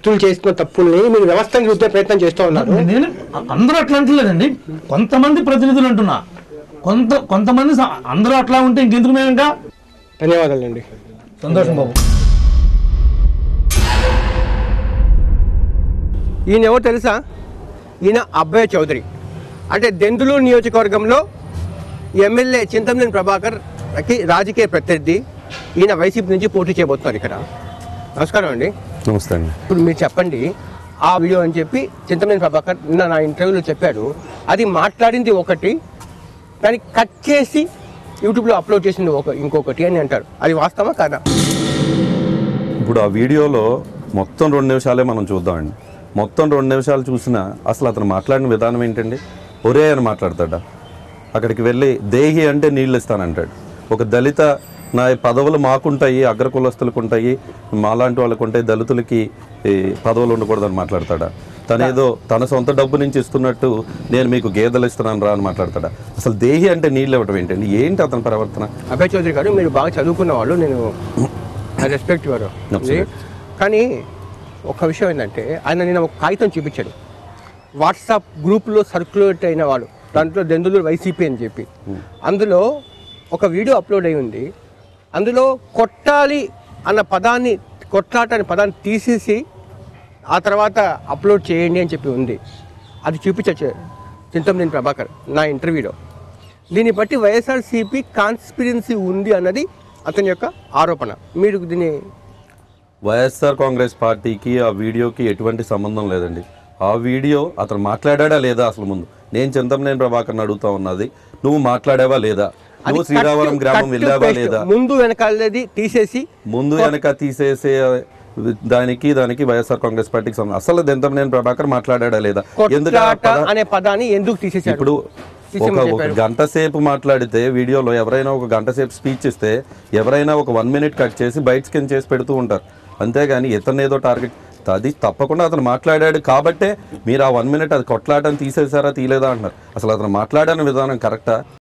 వ్యక్తులు చేస్తున్న తప్పుల్ని మీరు వ్యవస్థను చూసే ప్రయత్నం చేస్తూ ఉన్నారు. నేను అందరూ అట్లా అంటలేదండి, కొంతమంది ప్రతినిధులు అంటున్నా, కొంతమంది అందరూ అట్లా ఉంటే ఇంకెందుకు మేము ఇంకా. ధన్యవాదాలండి. సంతోషం బాబు. ఈయన ఎవరు తెలుసా? ఈయన అబ్బయ్య చౌదరి, అంటే దెందులూరు నియోజకవర్గంలో ఎమ్మెల్యే చింతమనేని ప్రభాకర్కి రాజకీయ ప్రత్యర్థి. ఈయన వైసీపీ నుంచి పోటీ చేయబోతున్నారు ఇక్కడ. నమస్కారం అండి. నమస్తే అండి. ఇప్పుడు మీరు చెప్పండి, ఆ వీడియో అని చెప్పి చింతమనేని ప్రభాకర్ నిన్న నా ఇంటర్వ్యూలో చెప్పాడు, అది మాట్లాడింది ఒకటి, దాన్ని కట్ చేసి యూట్యూబ్లో అప్లోడ్ చేసింది ఇంకొకటి అని అంటారు. అది వాస్తవా కాదా? ఇప్పుడు ఆ వీడియోలో మొత్తం 2 నిమిషాలే మనం చూద్దామండి. మొత్తం 2 నిమిషాలు చూసినా అసలు అతను మాట్లాడిన విధానం ఏంటండి? ఒరే అని మాట్లాడతాడా? అక్కడికి వెళ్ళి దేహి అంటే నీళ్ళు ఇస్తానంటాడు. ఒక దళిత నా పదవులు మాకుంటాయి, అగ్రకులస్తులకు ఉంటాయి, మాలాంటి వాళ్ళకు ఉంటాయి, దళితులకి పదవులు ఉండకూడదని మాట్లాడతాడా? తనేదో తన సొంత డబ్బు నుంచి ఇస్తున్నట్టు నేను మీకు గేదెలు ఇస్తున్నాను రా అని మాట్లాడతాడా? అసలు దేహి అంటే నీళ్ళు ఇవ్వడం ఏంటండి? ఏంటి అతని ప్రవర్తన? అభయ్ చౌదరి గారు, మీరు బాగా చదువుకున్న వాళ్ళు, నేను రెస్పెక్ట్ వారు, కానీ ఒక విషయం ఏంటంటే, ఆయన నేను ఒక కాగితం చూపించాడు, వాట్సాప్ గ్రూప్లో సర్క్యులేట్ అయిన వాడు, దాంట్లో దెందులూరు వైసీపీ అని చెప్పి, అందులో ఒక వీడియో అప్లోడ్ అయి ఉంది. అందులో కొట్టాలి అన్న పదాన్ని, కొట్లాట అనే పదాన్ని తీసేసి ఆ తర్వాత అప్లోడ్ చేయండి అని చెప్పి ఉంది. అది చూపించచ్చు చింతమనేని ప్రభాకర్ నా ఇంటర్వ్యూలో. దీన్ని బట్టి వైఎస్ఆర్సీపీ కాన్స్పిరెన్సీ ఉంది అన్నది అతని యొక్క ఆరోపణ. మీరు దీన్ని వైఎస్ఆర్ కాంగ్రెస్ పార్టీకి ఆ వీడియోకి ఎటువంటి సంబంధం లేదండి. ఆ వీడియో అతను మాట్లాడా లేదా? అసలు ముందు నేను చింతమనేని ప్రభాకర్ని అడుగుతా ఉన్నది, నువ్వు మాట్లాడావా లేదా? నువ్వు శ్రీరావరం గ్రామం వెళ్ళావా లేదా? ముందు వెనకాలది తీసేసి, ముందు వెనక తీసేసే దానికి వైఎస్ఆర్ కాంగ్రెస్ పార్టీకి సంబంధం. అసలు చింతమనేని ప్రభాకర్ మాట్లాడా లేదా? ఎందుకు అనే పదాన్ని ఎందుకు తీసేసారు? ఇప్పుడు ఒక గంట సేపు మాట్లాడితే వీడియోలో ఎవరైనా ఒక గంట సేపు స్పీచ్ ఇస్తే ఎవరైనా ఒక 1 మినిట్ కట్ చేసి బయట స్కిన్ చేసి పెడుతూ ఉంటారు. అంతేగాని ఇతను ఏదో టార్గెట్, అది తప్పకుండా అతను మాట్లాడాడు కాబట్టే మీరు ఆ 1 మినిట్ అది కొట్లాటని తీసేసారా తీలేదా అంటున్నారు. అసలు అతను మాట్లాడిన విధానం కరెక్టా?